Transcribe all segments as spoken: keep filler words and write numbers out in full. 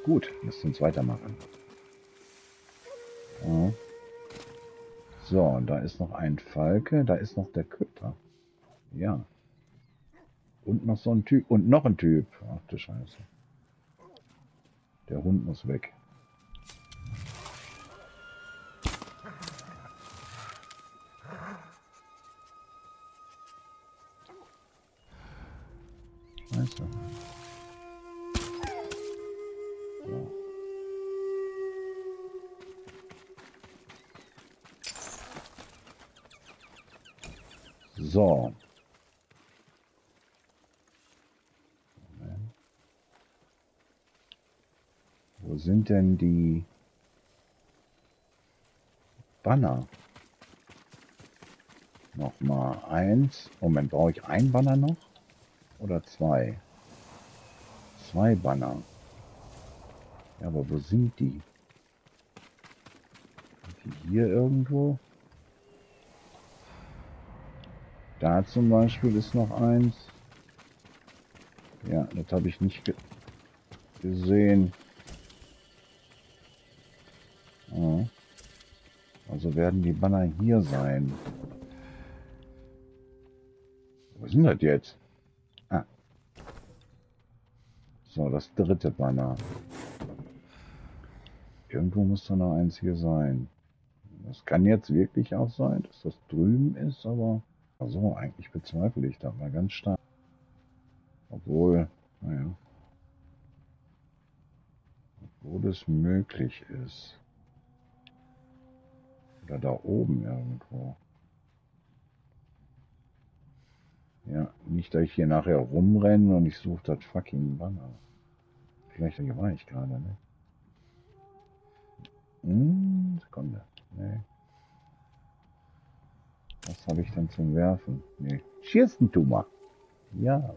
Gut, lasst uns weitermachen. Ja. So, da ist noch ein Falke, da ist noch der Köter. Ja. Und noch so ein Typ. Und noch ein Typ. Ach du Scheiße. Der Hund muss weg. Scheiße. So. So. Wo sind denn die Banner? Nochmal eins. Moment, brauche ich ein Banner noch? Oder zwei? Zwei Banner. Ja, aber wo sind die? Sind die hier irgendwo? Da zum Beispiel ist noch eins. Ja, das habe ich nicht ge gesehen. Ja. Also werden die Banner hier sein. Was ist denn das jetzt? Ah. So, das dritte Banner. Irgendwo muss da noch eins hier sein. Das kann jetzt wirklich auch sein, dass das drüben ist, aber also eigentlich bezweifle ich das mal ganz stark. Obwohl, naja, obwohl es möglich ist. Oder da oben irgendwo. Ja, nicht, dass ich hier nachher rumrenne und ich suche das fucking Banner. Vielleicht hier war ich gerade, ne? Hm, Sekunde. Nee. Was habe ich denn zum Werfen? Nee. Schießen, tu mal. Ja.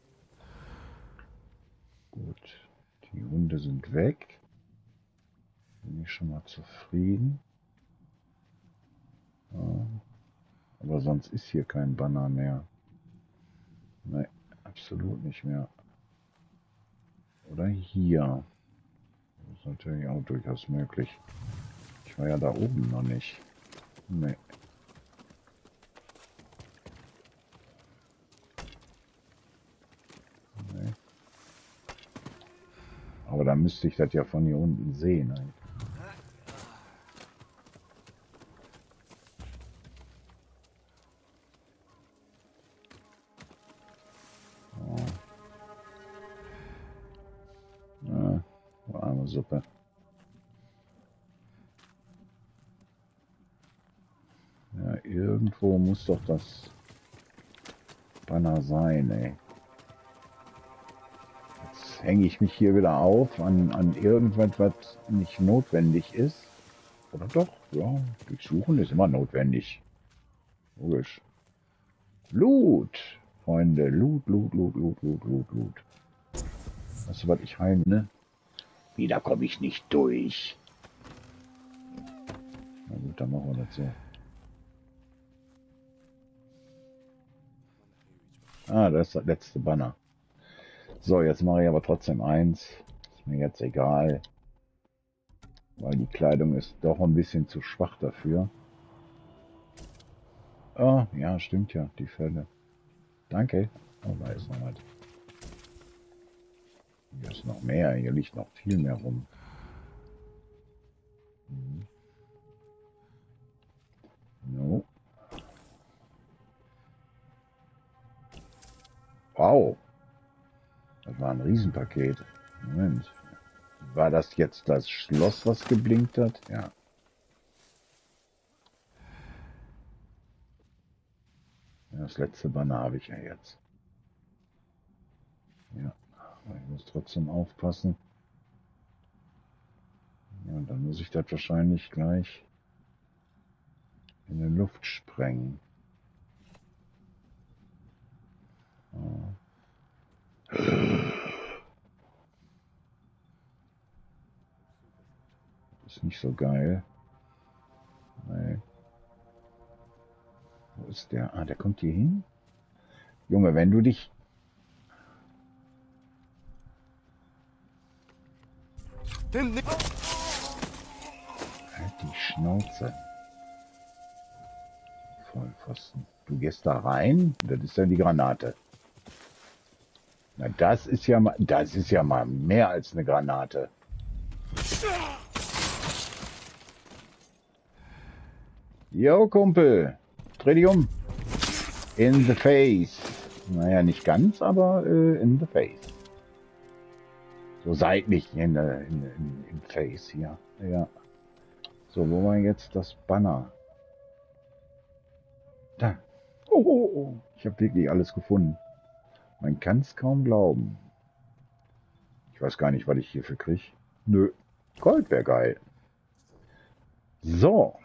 Gut. Die Hunde sind weg. Bin ich schon mal zufrieden. Ja. Aber sonst ist hier kein Banner mehr. Nein, absolut nicht mehr. Oder hier. Das ist natürlich auch durchaus möglich. Ich war ja da oben noch nicht. Nee. Nee. Aber da müsste ich das ja von hier unten sehen. Eigentlich. Ja, warme Suppe. Ja, irgendwo muss doch das Banner sein, ey. Jetzt hänge ich mich hier wieder auf an, an irgendwas, was nicht notwendig ist. Oder doch? Ja, durchsuchen ist immer notwendig. Logisch. Loot, Freunde. Loot, Loot, Loot, Loot, Loot, Loot, Loot. Weißt du, was ich heim, ne? Wieder komme ich nicht durch. Na gut, dann machen wir das so. Ah, das ist das letzte Banner. So, jetzt mache ich aber trotzdem eins. Ist mir jetzt egal. Weil die Kleidung ist doch ein bisschen zu schwach dafür. Oh, ja, stimmt ja, die Fälle. Danke. Oh, da ist noch was. Hier ist noch mehr. Hier liegt noch viel mehr rum. Mhm. No. Wow. Das war ein Riesenpaket. Moment. War das jetzt das Schloss, was geblinkt hat? Ja. Das letzte Banner habe ich ja jetzt. Ja. Aber ich muss trotzdem aufpassen. Ja, dann muss ich das wahrscheinlich gleich in die Luft sprengen. Ja. Ist nicht so geil. Nee. Wo ist der? Ah, der kommt hier hin? Junge, wenn du dich... Nimm, nimm. Halt die Schnauze. Vollpfosten. Du gehst da rein, das ist dann die Granate. Na, das ist ja mal, das ist ja mal mehr als eine Granate. Jo, Kumpel, dreh dich um. In the face. Naja, nicht ganz, aber äh, in the face. So seitlich in, in, in, in face hier. Ja. So, wo war jetzt das Banner? Da. Oh, oh, oh. Ich habe wirklich alles gefunden. Man kann es kaum glauben. Ich weiß gar nicht, was ich hierfür kriege. Nö. Gold wäre geil. So.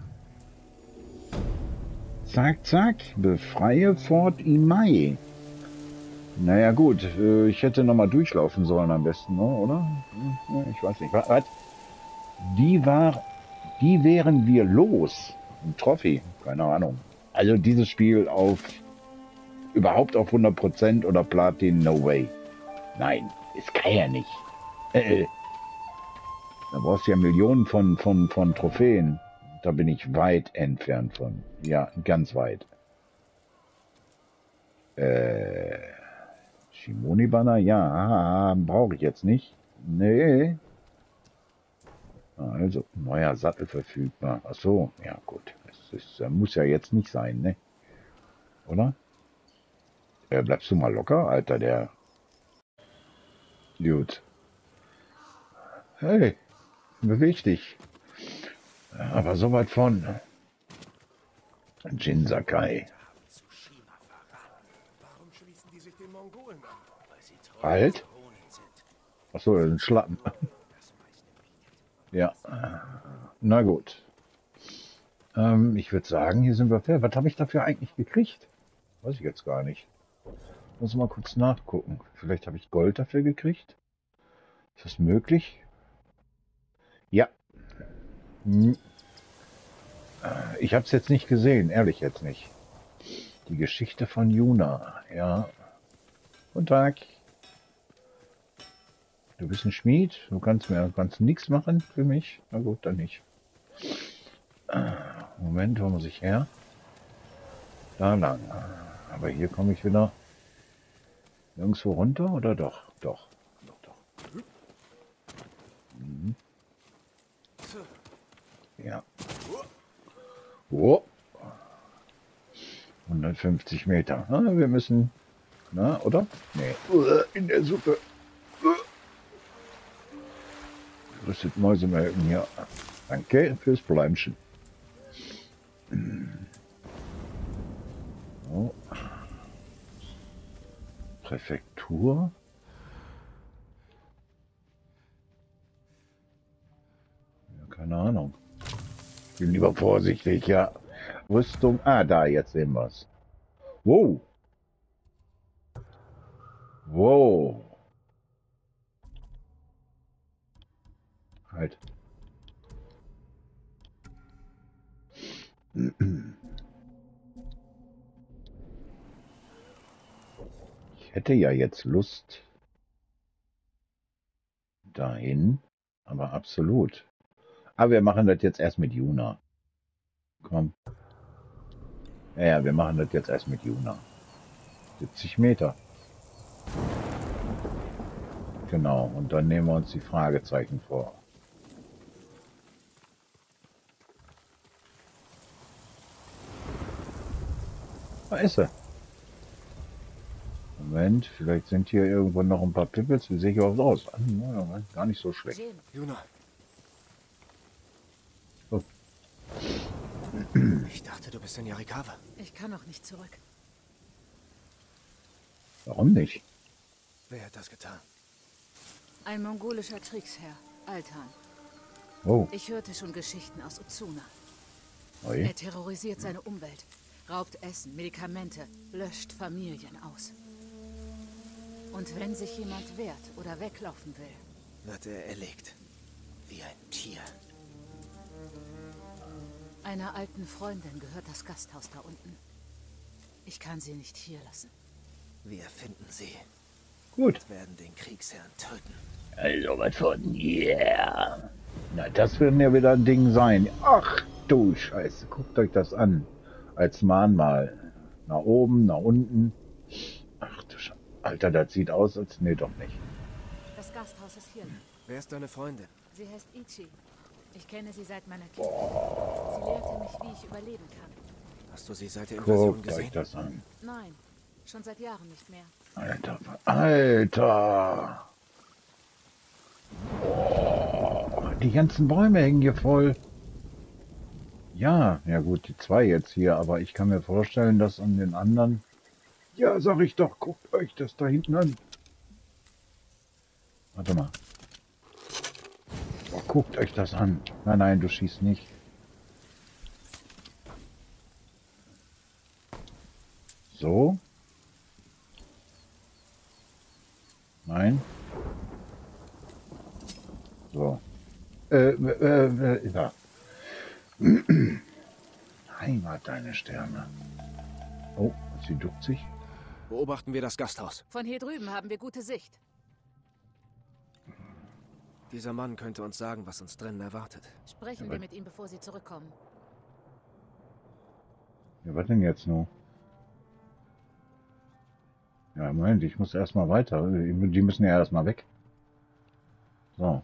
Zack, zack. Befreie Fort Imai. Naja gut, ich hätte nochmal durchlaufen sollen am besten, ne? Oder? Ich weiß nicht. Was? Die war, die wären wir los. Ein Trophy, keine Ahnung. Also dieses Spiel auf, überhaupt auf hundert Prozent oder Platin, no way. Nein, es kann ja nicht. Äh, da brauchst du ja Millionen von, von, von Trophäen. Da bin ich weit entfernt von. Ja, ganz weit. Äh... Shimoni-Banner, ja, brauche ich jetzt nicht. Nee. Also, neuer Sattel verfügbar. Ach so, ja gut. Das ist, muss ja jetzt nicht sein, ne? Oder? Äh, bleibst du mal locker, Alter, der... Gut. Hey, beweg dich. Aber so weit von... Jin Sakai. Halt? Achso, das ist ein Schlappen. Ja. Na gut. Ähm, ich würde sagen, hier sind wir fair. Was habe ich dafür eigentlich gekriegt? Weiß ich jetzt gar nicht. Muss mal kurz nachgucken. Vielleicht habe ich Gold dafür gekriegt. Ist das möglich? Ja. Hm. Ich habe es jetzt nicht gesehen, ehrlich jetzt nicht. Die Geschichte von Yuna. Ja. Guten Tag. Du bist ein Schmied. Du kannst mir kannst nichts machen für mich. Na gut, dann nicht. Moment, wo muss ich her? Da lang. Aber hier komme ich wieder nirgendwo runter, oder doch? Doch. Doch, doch. Mhm. Ja. Oh. hundertfünfzig Meter. Ah, wir müssen... Na, oder? Nee. In der Suppe. Rüstet Mäusemelken hier. Danke fürs Bläumchen. Oh. Präfektur. Ja, keine Ahnung. Ich bin lieber vorsichtig, ja. Rüstung. Ah, da, jetzt sehen wir es. Wow. Wow. Halt. Ich hätte ja jetzt Lust dahin, aber absolut. Aber wir machen das jetzt erst mit Yuna. Komm. Ja, ja, wir machen das jetzt erst mit Yuna. siebzig Meter. Genau, und dann nehmen wir uns die Fragezeichen vor. Da ist sie. Moment, vielleicht sind hier irgendwo noch ein paar Pippels. Wie sehe ich auch aus? Ah, gar nicht so schlecht. Yuna. Oh. Ich dachte, du bist in Yarikawa. Ich kann noch nicht zurück. Warum nicht? Wer hat das getan? Ein mongolischer Kriegsherr, Altan. Oh. Ich hörte schon Geschichten aus Uzuna. Oi. Er terrorisiert seine Umwelt, raubt Essen, Medikamente, löscht Familien aus. Und wenn sich jemand wehrt oder weglaufen will, Wird er erlegt. Wie ein Tier. einer alten Freundin gehört das Gasthaus da unten. Ich kann sie nicht hier lassen. Wir finden sie. Gut. Wir werden den Kriegsherrn töten. Also was von, yeah. Na, das wird ja wieder ein Ding sein. Ach du Scheiße, guckt euch das an. Als Mahnmal. Nach oben, nach unten. Ach du Scheiße. Alter, das sieht aus, als... Nee, doch nicht. Das Gasthaus ist hier. Wer ist deine Freundin? Sie heißt Ichi. Ich kenne sie seit meiner Kindheit. Sie lehrte mich, wie ich überleben kann. Hast du sie seit der Invasion Guckt euch gesehen? das an. Nein, schon seit Jahren nicht mehr. Alter, Alter. Oh, die ganzen Bäume hängen hier voll. Ja, ja gut, die zwei jetzt hier, aber ich kann mir vorstellen, dass an den anderen... Ja, sag ich doch, guckt euch das da hinten an. Warte mal. Oh, guckt euch das an. Nein, nein, du schießt nicht. So. Nein. So. Äh, äh, äh, ja. Heimat, deine Sterne. Oh, sie duckt sich. Beobachten wir das Gasthaus. Von hier drüben haben wir gute Sicht. Dieser Mann könnte uns sagen, was uns drinnen erwartet. Sprechen Ja, wir mit ihm, bevor sie zurückkommen. Ja, was denn jetzt noch? Ja, Moment, ich muss erstmal weiter. Die müssen ja erstmal weg. So.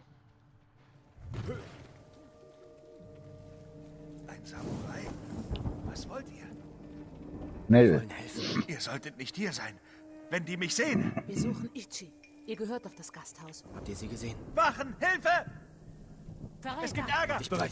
Ein Samurai? Was wollt ihr? Wir Schnell. wollen helfen. Ihr solltet nicht hier sein. Wenn die mich sehen. Wir suchen Ichi. Ihr gehört doch das Gasthaus. Habt ihr sie gesehen? Wachen! Hilfe! Es gibt Verräter! Ärger! Ich bereit.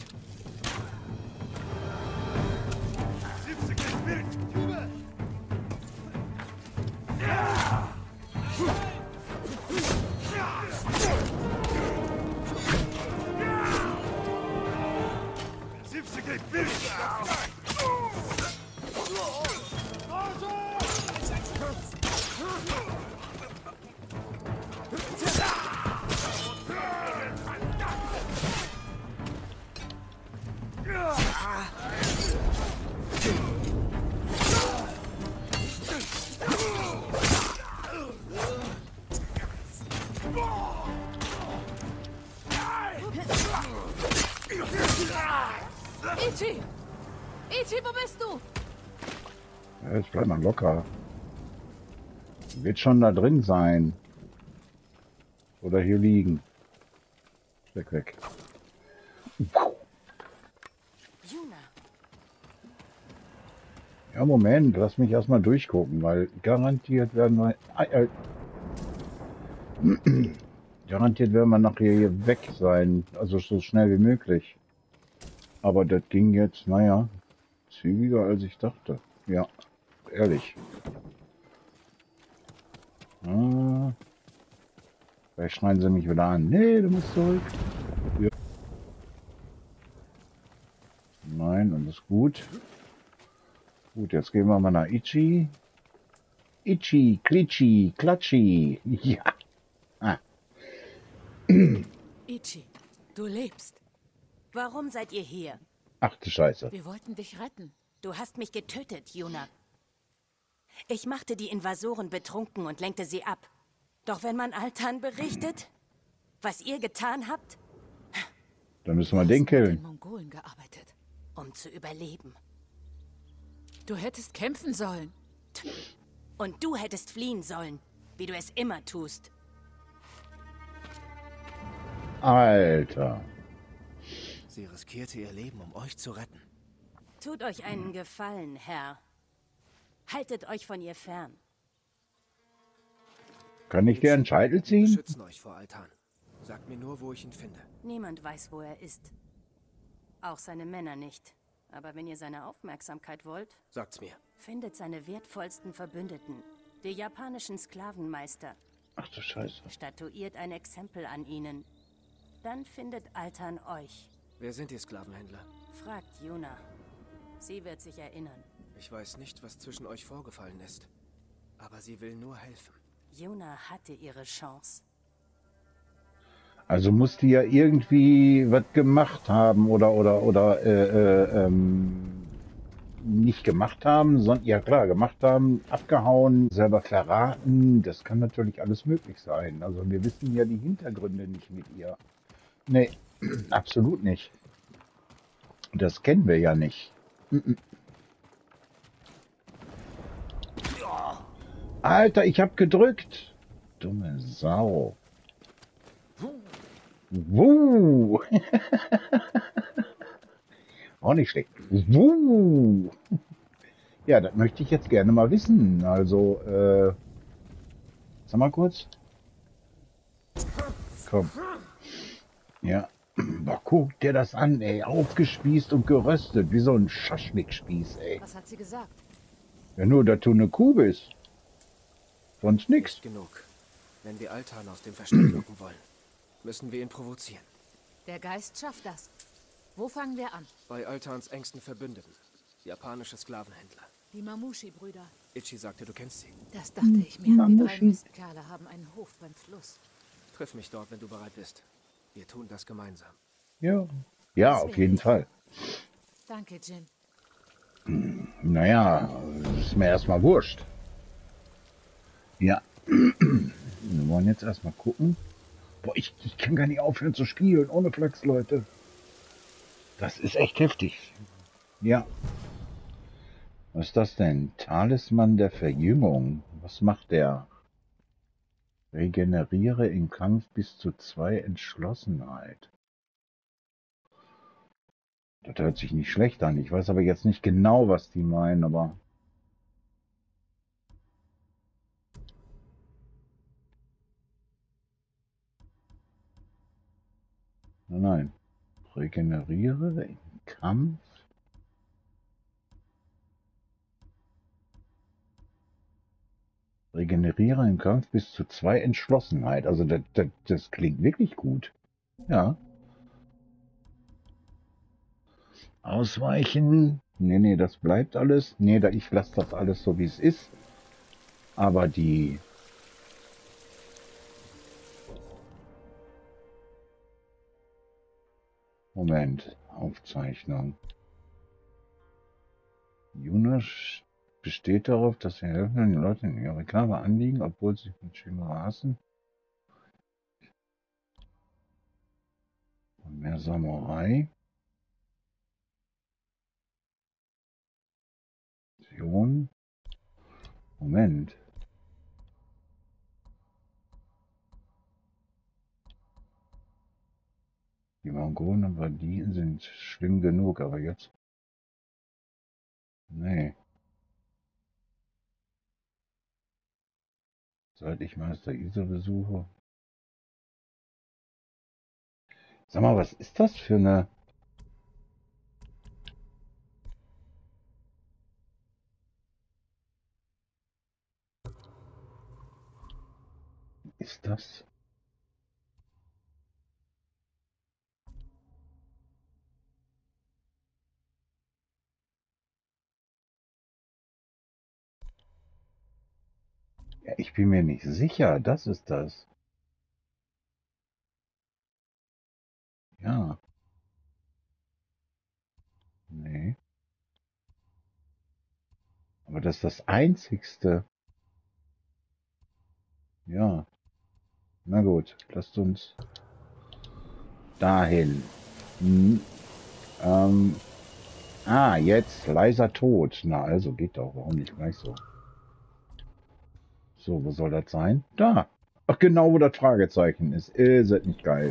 Ichi! Ichi, wo bist du? Ja, jetzt bleib mal locker. Wird schon da drin sein. Oder hier liegen. Weg, weg. Yuna. Ja, Moment, lass mich erstmal durchgucken, weil garantiert werden wir... Äh, äh, garantiert werden wir nachher hier weg sein. Also so schnell wie möglich. Aber das ging jetzt, naja, zügiger als ich dachte. Ja, ehrlich. Ah, vielleicht schreien sie mich wieder an. Nee, du musst zurück. Ja. Nein, alles gut. Gut, jetzt gehen wir mal nach Ichi. Ichi, Klitschi, Klatschi. Ja. Ah. Ichi, du lebst. Warum seid ihr hier? Ach du Scheiße. Wir wollten dich retten. Du hast mich getötet, Yuna. Ich machte die Invasoren betrunken und lenkte sie ab. Doch wenn man Altan berichtet, was ihr getan habt, Dann müssen wir den Mit den killen. Mongolen gearbeitet. um zu überleben. Du hättest kämpfen sollen. Und du hättest fliehen sollen, wie du es immer tust. Alter. Sie riskierte ihr Leben, um euch zu retten. Tut euch einen Gefallen, Herr. Haltet euch von ihr fern. Kann ich dir einen Scheitel Wir ziehen? schützen euch vor Altan. Sagt mir nur, wo ich ihn finde. Niemand weiß, wo er ist. Auch seine Männer nicht. Aber wenn ihr seine Aufmerksamkeit wollt, Sagt's mir. findet seine wertvollsten Verbündeten, die japanischen Sklavenmeister. Ach du Scheiße. Statuiert ein Exempel an ihnen. Dann findet Altan euch. Wer sind die Sklavenhändler? Fragt Yuna. Sie wird sich erinnern. Ich weiß nicht, was zwischen euch vorgefallen ist. Aber sie will nur helfen. Yuna hatte ihre Chance. Also muss die ja irgendwie was gemacht haben oder oder oder äh, äh, ähm, nicht gemacht haben, sondern, ja klar, gemacht haben, abgehauen, selber verraten. Das kann natürlich alles möglich sein. Also wir wissen ja die Hintergründe nicht mit ihr. Nee, absolut nicht. Das kennen wir ja nicht. Alter, ich hab gedrückt. Dumme Sau. Wuh. Auch nicht schlecht. Wuh. Ja, das möchte ich jetzt gerne mal wissen. Also, äh, sag mal kurz. Komm. Ja. Boah, guck dir das an, ey. Aufgespießt und geröstet, wie so ein Schaschlikspieß, ey. Was hat sie gesagt? Ja, nur, dass du eine Kuh bist. Sonst nix. Nicht genug. Wenn wir Altan aus dem Versteck locken wollen, müssen wir ihn provozieren. Der Geist schafft das. Wo fangen wir an? Bei Altans engsten Verbündeten. Japanische Sklavenhändler. Die Mamushi-Brüder. Ichi sagte, du kennst sie. Das dachte ich mir. Die drei Mamushi. Mistkerle haben einen Hof beim Fluss. Triff mich dort, wenn du bereit bist. Wir tun das gemeinsam. Ja. Ja, auf jeden Fall. Danke, Jin. Naja, ist mir erstmal wurscht. Ja. Wir wollen jetzt erstmal gucken. Boah, ich, ich kann gar nicht aufhören zu spielen, ohne Flachs, Leute. Das ist echt heftig. Ja. Was ist das denn? Talisman der Verjüngung. Was macht der? Regeneriere im Kampf bis zu zwei Entschlossenheit. Das hört sich nicht schlecht an. Ich weiß aber jetzt nicht genau, was die meinen, aber... Nein, nein. Regeneriere im Kampf. Regeneriere im Kampf bis zu zwei Entschlossenheit. Also das, das, das klingt wirklich gut. Ja. Ausweichen. Nee, nee, das bleibt alles. Nee, da, ich lasse das alles so, wie es ist. Aber die... Moment. Aufzeichnung. Jonas besteht darauf, dass wir helfen, wenn die Leute in ihre Reklame anliegen, obwohl sie mit Schimmer hassen. Und mehr Samurai. Sion. Moment. Die Mongolen und Banditen sind schlimm genug, aber jetzt... Nee. Seit ich Meister Isa besuche. Sag mal, was ist das für eine... Ist das... Ja, ich bin mir nicht sicher, das ist das. Ja. Nee. Aber das ist das Einzigste. Ja. Na gut, lasst uns dahin. Hm. Ähm. Ah, jetzt leiser Tod. Na, also geht doch. Warum nicht gleich so? So, wo soll das sein? Da. Ach, genau, wo das Fragezeichen ist. Ist das nicht geil?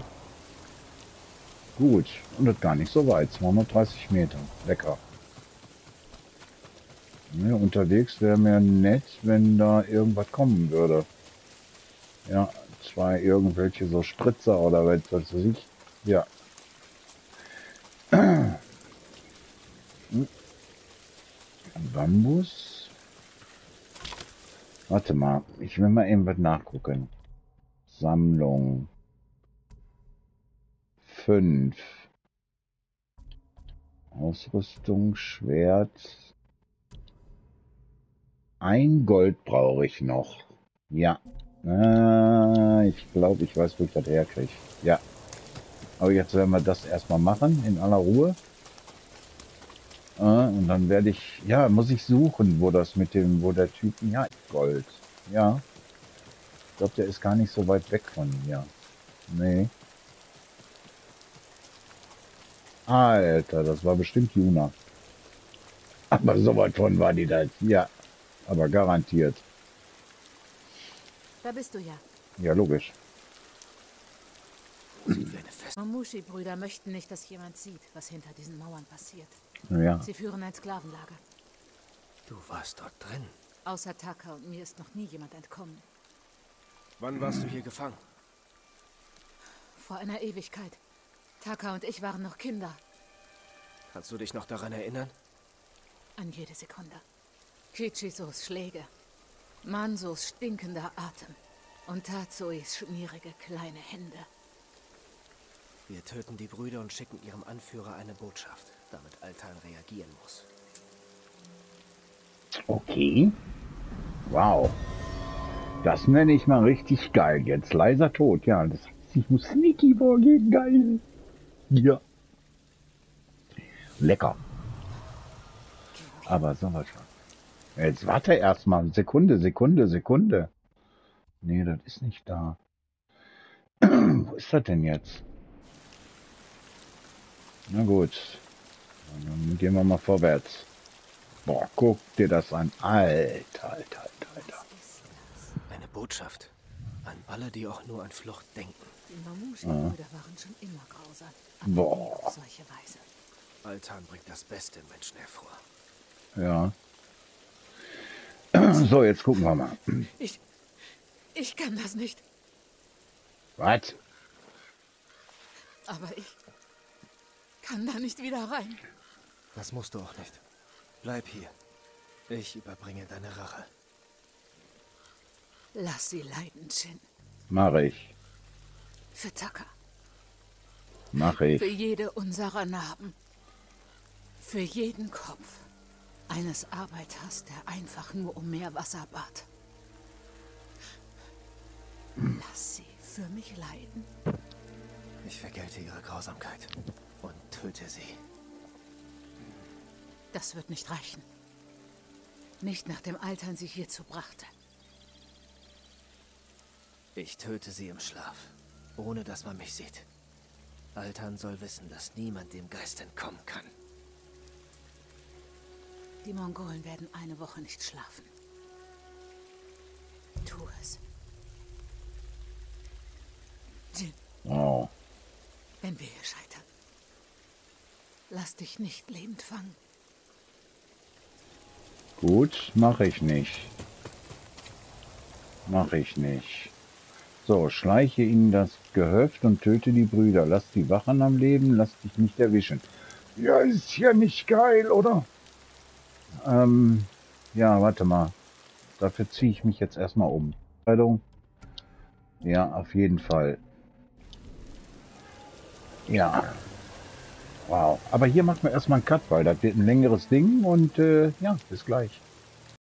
Gut. Und das gar nicht so weit. zweihundertdreißig Meter. Lecker. Ja, unterwegs wäre mir nett, wenn da irgendwas kommen würde. Ja, zwei irgendwelche so Spritzer oder was weiß ich. Ja. Hm. Bambus. Warte mal, ich will mal eben was nachgucken. Sammlung. fünf. Ausrüstung, Schwert. Ein Gold brauche ich noch. Ja. Äh, ich glaube, ich weiß, wo ich das herkriege. Ja. Aber jetzt werden wir das erstmal machen, in aller Ruhe. Äh, und dann werde ich, ja, muss ich suchen, wo das mit dem, wo der Typ, ja, Gold. Ja. Ich glaube, der ist gar nicht so weit weg von mir. Nee. Alter, das war bestimmt Juna. Aber so weit von war die da. Ja, aber garantiert. Da bist du ja. Ja, logisch. Sieht wie eine Fest. Mamushi-Brüder möchten nicht, dass jemand sieht, was hinter diesen Mauern passiert. Ja. Sie führen ein Sklavenlager. Du warst dort drin. Außer Taka und mir ist noch nie jemand entkommen. Wann warst du hier gefangen? Vor einer Ewigkeit. Taka und ich waren noch Kinder. Kannst du dich noch daran erinnern? An jede Sekunde. Kichisos Schläge. Mansos stinkender Atem. Und Tatsuis schmierige kleine Hände. Wir töten die Brüder und schicken ihrem Anführer eine Botschaft, damit Altan reagieren muss. Okay. Wow. Das nenne ich mal richtig geil. Jetzt leiser Tod. Ja, das heißt, ich muss sneaky vorgehen. Geil. Ja. Lecker. Aber sowas schon. Jetzt warte erstmal. Sekunde, Sekunde, Sekunde. Nee, das ist nicht da. Wo ist das denn jetzt? Na gut. Dann gehen wir mal vorwärts. Boah, guck dir das an. Alter, Alter, Alter, Alter. Eine Botschaft. An alle, die auch nur an Flucht denken. Die Mamushi-Brüder waren schon immer grausam. Aber Boah. nie auf solche Weise. Altan bringt das Beste im Menschen hervor. Ja. So, jetzt gucken wir mal. Ich... Ich kann das nicht. Was? Aber ich... kann da nicht wieder rein. Das musst du auch nicht. Bleib hier. Ich überbringe deine Rache. Lass sie leiden, Jin. Mach ich. Für Taka. Mach ich. Für jede unserer Narben. Für jeden Kopf eines Arbeiters, der einfach nur um mehr Wasser bat. Lass sie für mich leiden. Ich vergelte ihre Grausamkeit und töte sie. Das wird nicht reichen. Nicht nachdem Altan sie hierzu brachte. Ich töte sie im Schlaf, ohne dass man mich sieht. Altan soll wissen, dass niemand dem Geist entkommen kann. Die Mongolen werden eine Woche nicht schlafen. Tu es. Jin, Oh. wenn wir hier scheitern, lass dich nicht lebend fangen. Gut, mach ich nicht. Mach ich nicht. So, schleiche in das Gehöft und töte die Brüder. Lass die Wachen am Leben, lass dich nicht erwischen. Ja, ist ja nicht geil, oder? Ähm, ja, warte mal. Dafür ziehe ich mich jetzt erstmal um. Kleidung. Ja, auf jeden Fall. Ja. Wow. Aber hier machen wir erstmal einen Cut, weil das wird ein längeres Ding und äh, ja, bis gleich.